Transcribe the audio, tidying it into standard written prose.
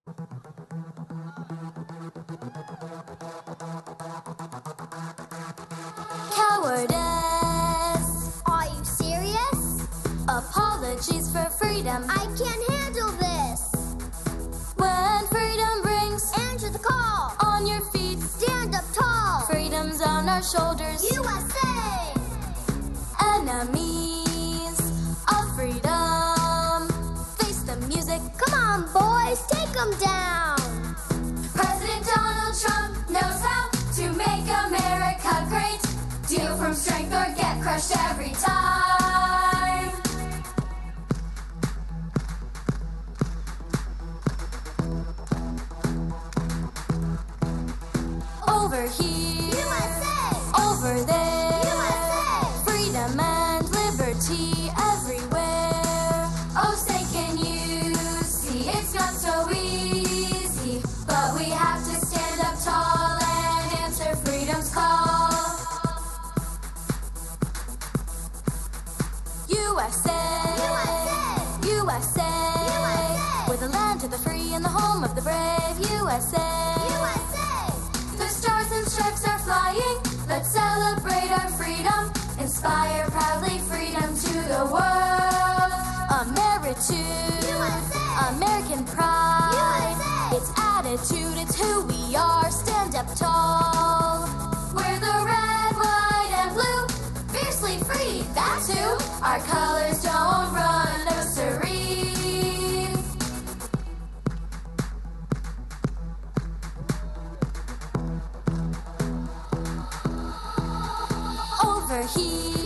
Cowardice. Are you serious? Apologies for freedom. I can't handle this. When freedom rings, Answer the call. on your feet, Stand up tall. freedom's on our shoulders. USA. Enemies of freedom, face the music. Come on, boys, take them down. President Donald Trump knows how to make America great. Deal from strength or get crushed every time. Over here, USA. over there, USA. freedom and liberty everywhere. Oh, say can you see it's not so easy, but we have to stand up tall and answer freedom's call. USA, USA. USA, USA. we're the land of the free and the home of the brave. USA, USA. the stars and stripes are flying. Let's celebrate our freedom. Inspire proudly freedom to the world. Ameritude, USA. American pride. USA. It's attitude, it's who we are. Stand up tall. We're the red, white, and blue. Fiercely free, that's who. Our colors don't run, no siree. Over here,